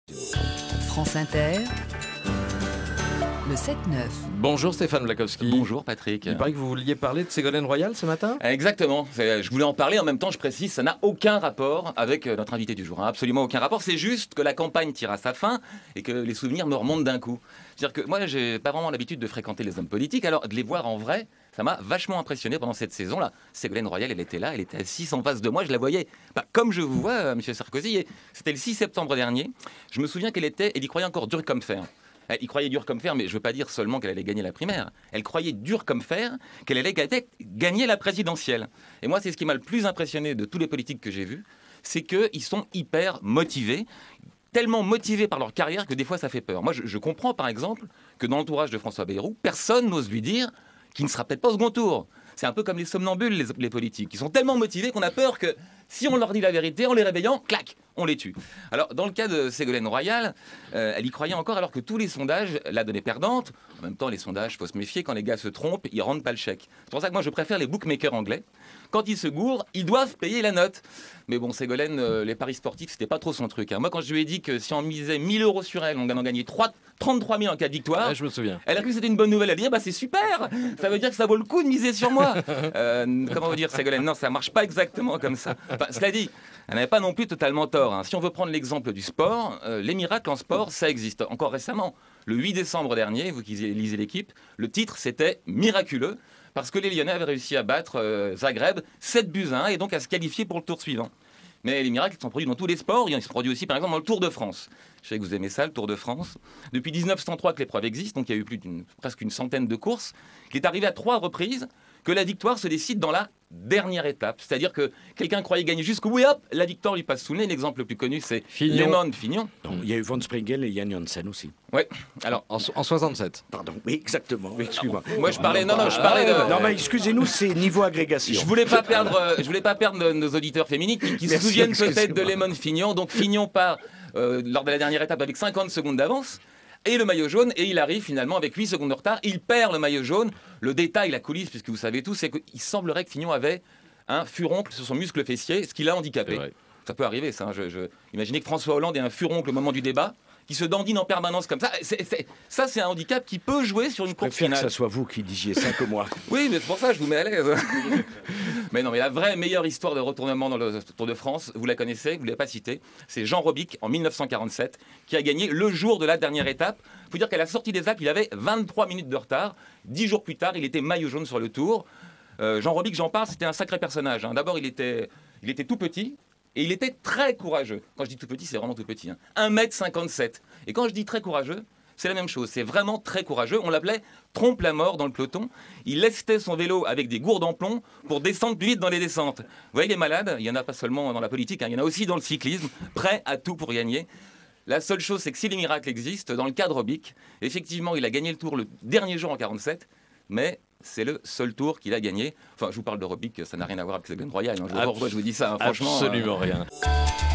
France Inter, le 7-9. Bonjour Stéphane Blakowski. Bonjour Patrick. Il paraît que vous vouliez parler de Ségolène Royal ce matin ? Exactement. Je voulais en parler, en même temps je précise, ça n'a aucun rapport avec notre invité du jour. Absolument aucun rapport. C'est juste que la campagne tire à sa fin et que les souvenirs me remontent d'un coup. C'est-à-dire que moi, j'ai pas vraiment l'habitude de fréquenter les hommes politiques, alors de les voir en vrai, ça m'a vachement impressionné pendant cette saison-là. Ségolène Royal, elle était là, elle était assise en face de moi, je la voyais comme je vous vois, Monsieur Sarkozy. Et c'était le 6 septembre dernier. Je me souviens qu'elle y croyait encore dur comme fer. Elle y croyait dur comme fer, mais je ne veux pas dire seulement qu'elle allait gagner la primaire. Elle croyait dur comme fer qu'elle allait gagner la présidentielle. Et moi, c'est ce qui m'a le plus impressionné de tous les politiques que j'ai vus, c'est qu'ils sont hyper motivés, tellement motivés par leur carrière que des fois ça fait peur. Moi, je comprends par exemple que dans l'entourage de François Bayrou, personne n'ose lui dire qu'il ne sera peut-être pas au second tour. C'est un peu comme les somnambules, les politiques. Ils sont tellement motivés qu'on a peur que si on leur dit la vérité, en les réveillant, clac, on les tue. Alors, dans le cas de Ségolène Royal, elle y croyait encore alors que tous les sondages la donnaient perdante. En même temps, les sondages, il faut se méfier, quand les gars se trompent, ils ne rendent pas le chèque. C'est pour ça que moi, je préfère les bookmakers anglais. Quand ils se gourent, ils doivent payer la note. Mais bon, Ségolène, les paris sportifs, c'était pas trop son truc. Moi, quand je lui ai dit que si on misait 1 000 € sur elle, on en gagnait 33 000 en cas de victoire, je me souviens. Elle a cru que c'était une bonne nouvelle. Elle a dit, c'est super, ça veut dire que ça vaut le coup de miser sur moi. Comment vous dire, Ségolène? Non, ça marche pas exactement comme ça. Enfin, cela dit, elle n'avait pas non plus totalement tort. Si on veut prendre l'exemple du sport, les miracles en sport, ça existe. Encore récemment, le 8 décembre dernier, vous qui lisez l'équipe, le titre c'était miraculeux, parce que les Lyonnais avaient réussi à battre Zagreb 7-1 et donc à se qualifier pour le tour suivant. Mais les miracles sont produits dans tous les sports. Ils se produisent aussi, par exemple, dans le Tour de France. Je sais que vous aimez ça, le Tour de France. Depuis 1903 que l'épreuve existe, donc il y a eu presque une centaine de courses. Il est arrivé à 3 reprises que la victoire se décide dans la dernière étape. C'est-à-dire que quelqu'un croyait gagner jusqu'au bout et hop, la victoire lui passe sous le nez. L'exemple le plus connu, c'est Lemon Fignon. Il y a eu Von Sprengel et Yann Janssen aussi. Oui. Alors, en 67. Pardon, oui, exactement. Oui, excuse-moi. Moi, je parlais de... Non, mais excusez-nous, c'est niveau agrégation. Je voulais pas perdre nos auditeurs féminines qui se souviennent peut-être de Lemon Fignon. Donc, Fignon part lors de la dernière étape avec 50 secondes d'avance. Et le maillot jaune, et il arrive finalement avec 8 secondes de retard. Il perd le maillot jaune. Le détail, la coulisse, puisque vous savez tout, c'est qu'il semblerait que Fignon avait un furoncle sur son muscle fessier, ce qui l'a handicapé. Ça peut arriver, ça. Imaginez que François Hollande ait un furoncle au moment du débat, qui se dandine en permanence comme ça. Ça, c'est un handicap qui peut jouer sur une course finale. Je préfère que ça soit vous qui disiez ça que moi. Oui, mais c'est pour ça que je vous mets à l'aise. Mais non, mais la vraie meilleure histoire de retournement dans le Tour de France, vous la connaissez, vous ne l'avez pas citée, c'est Jean Robic en 1947, qui a gagné le jour de la dernière étape. Il faut dire qu'à la sortie des Alpes, il avait 23 minutes de retard. 10 jours plus tard, il était maillot jaune sur le Tour. Jean Robic, j'en parle, c'était un sacré personnage. D'abord, il était tout petit. Et il était très courageux. Quand je dis tout petit, c'est vraiment tout petit. 1,57 m. Et quand je dis très courageux, c'est la même chose. C'est vraiment très courageux. On l'appelait trompe la mort dans le peloton. Il lestait son vélo avec des gourdes en plomb pour descendre plus vite dans les descentes. Vous voyez les malades, il n'y en a pas seulement dans la politique, il y en a aussi dans le cyclisme, prêts à tout pour gagner. La seule chose, c'est que si les miracles existent, dans le cas de Robic, effectivement, il a gagné le Tour le dernier jour en 47, mais c'est le seul Tour qu'il a gagné. Enfin, je vous parle de Robic, ça n'a rien à voir avec Ségolène Royal. Je vois pourquoi je vous dis ça, franchement. Absolument rien.